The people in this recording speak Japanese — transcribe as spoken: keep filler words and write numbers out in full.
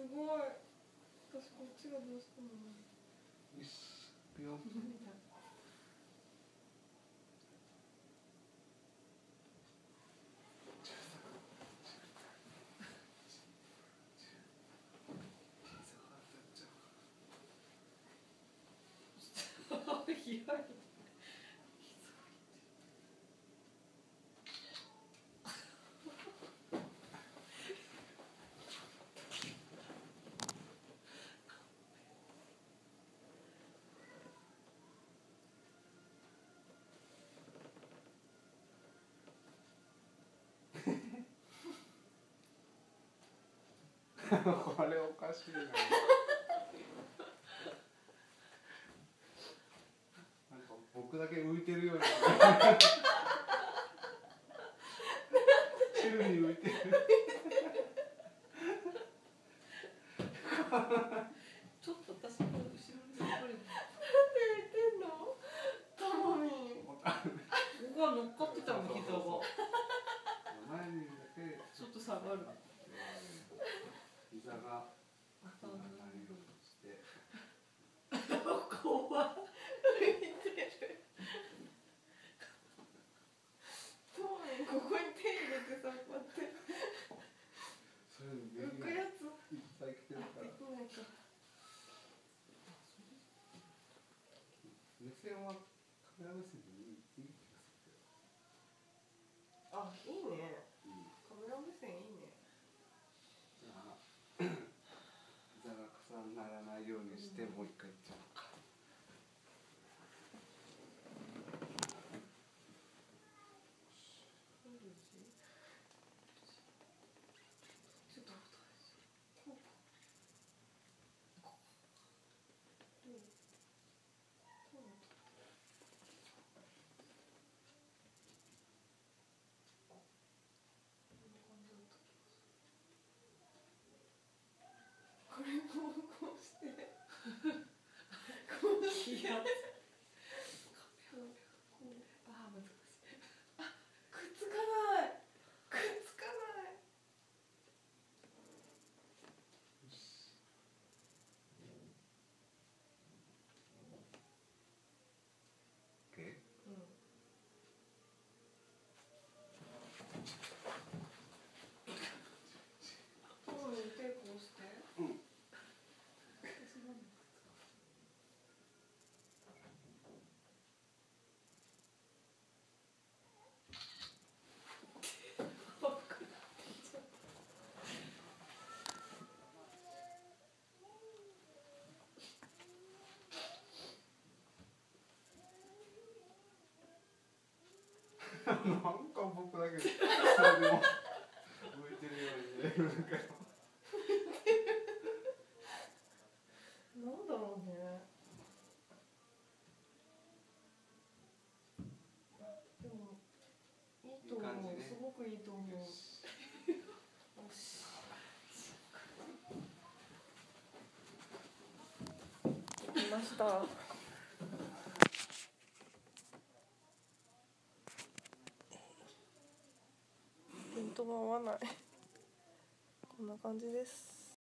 ごい。私こっちがどうしたの。 よし、いくよ。 ひどい。 これおかしいな。なんか僕だけ浮いてるように。宙に浮いてる。 ちょっと私の後ろにやっぱり。なんで浮いてんの？たまに。僕は乗っかってたの膝が。 前にいるだけ。 ちょっと下がる。 膝が。当たらないようにして。 怖い。浮いてる。そうね、ここに手入れてさ、こうやって。浮くやつ。 いっぱい来てるから。目線はカメラ目線でいい気がする。 あ、いいね。カメラ目線いいね。 じゃあ膝が重ならないようにしてもう一回いっちゃおうか。 これもこうしてこうしてああ、難しい。あ、くっつかないくっつかない。 OK？ うん。そうね、手こうして。 うん。なんか僕だけそれでも浮いてるように見えるんだけど。 なんだろうね。でもいいと思う。すごくいいと思う。よし。できました。ピントが合わない。こんな感じです。